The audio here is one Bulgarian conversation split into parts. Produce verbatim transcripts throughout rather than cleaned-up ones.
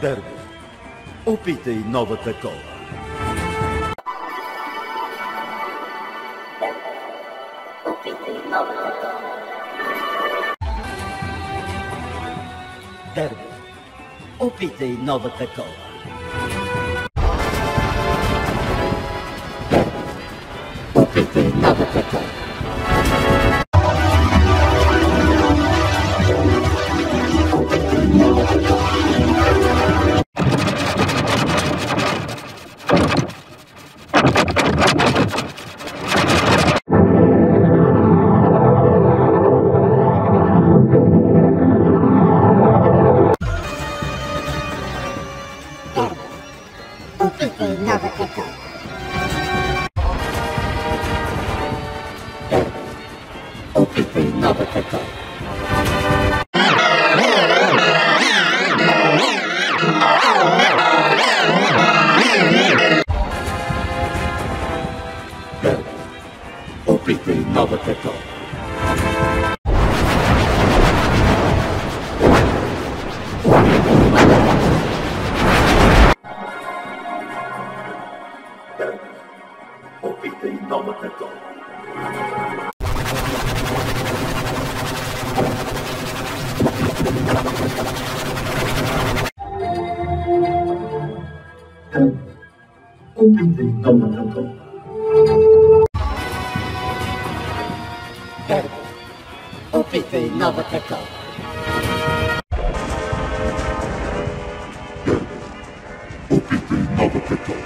Дърво, опитай новата кола. Опитай новата кола. Дърво, опитай новата кола. Опитай новата кола. Опитай новата кола. Опитай новата кола. Опитай новата кола. Опитай новата кола. Опитай новата кола. Опитай новата кола. Опитай новата кола.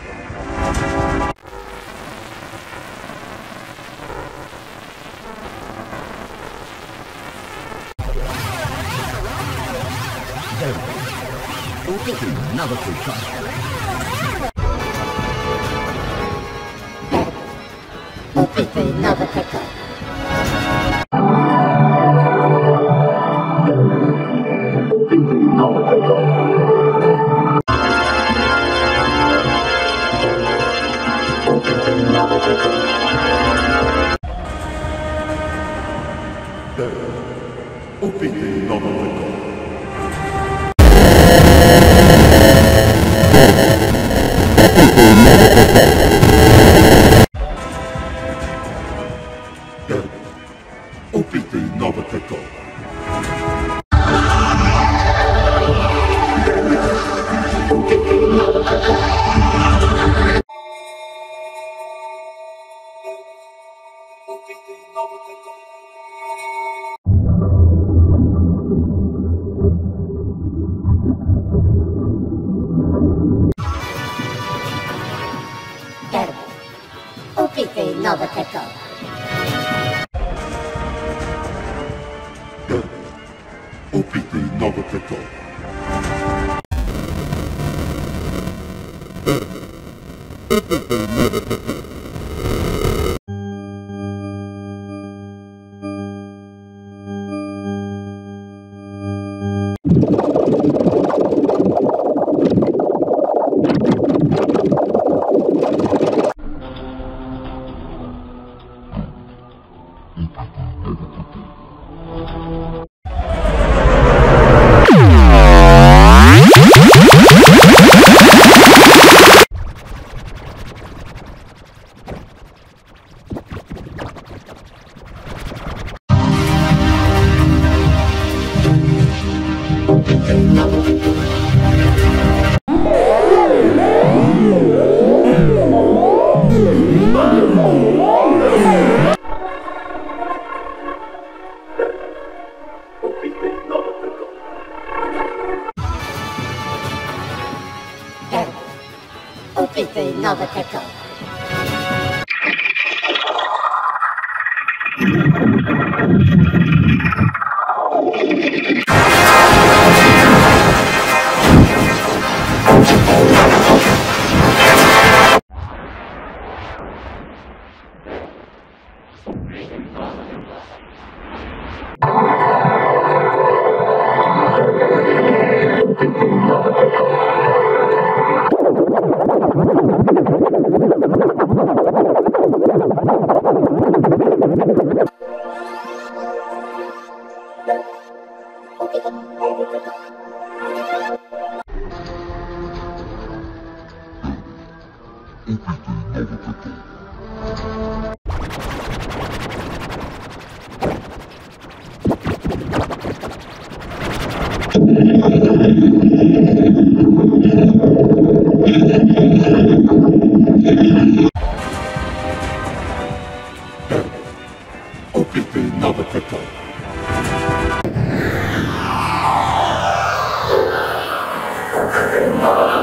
Опитай новата кола. Опитай новата кола. Опитай новата кола. Опитай новата кола. Опитай новата кола. Опитай новата кола. Опитай новата кола. Опитай новата кола. Опитай новата кола. Opite nova tecol. Opite nova